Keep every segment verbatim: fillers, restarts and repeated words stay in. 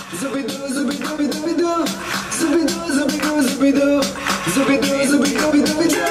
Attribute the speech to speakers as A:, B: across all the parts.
A: Zubidu, zubidu, zubidu, zubidu, zubidu, zubidu, zubidu, zubidu, zubidu.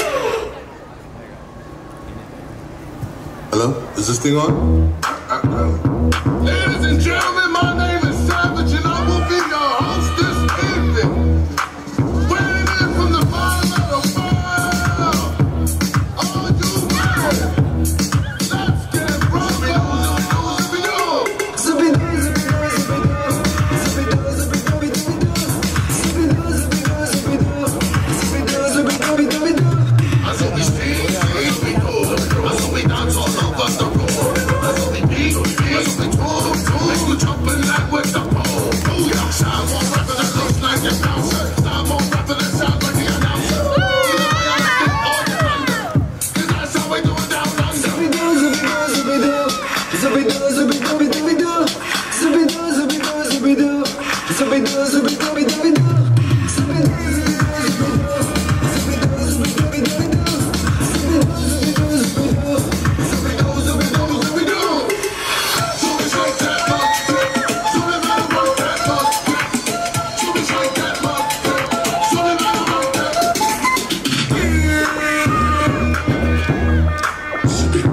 B: Hello? Is this thing on?
C: Ladies and gentlemen, my name is Savage and I will be your host this evening. Weighing in from the bottom of the world. Are you ready? Let's get rockin'.
A: Zubidu, zubidu, zubidu, zubidu, zubidu, zubidu, zubidu, zubidu, zubidu, zubidu, zubidu.
C: I saw we steam, we do. I saw we dance all over the road. I saw we beat, I saw we talk, talk. Make you jumping like with the pole. Oh yeah, sound more rapper that looks like a bouncer. Sound more rapper that sounds like the announcer. Either way, I stick all the thunder. 'Cause that's how we do it down under.
A: Zubidu, zubidu, zubidu, zubidu, zubidu, zubidu, zubidu, zubidu, zubidu, zubidu, zubidu, zubidu, zubidu.
C: Spit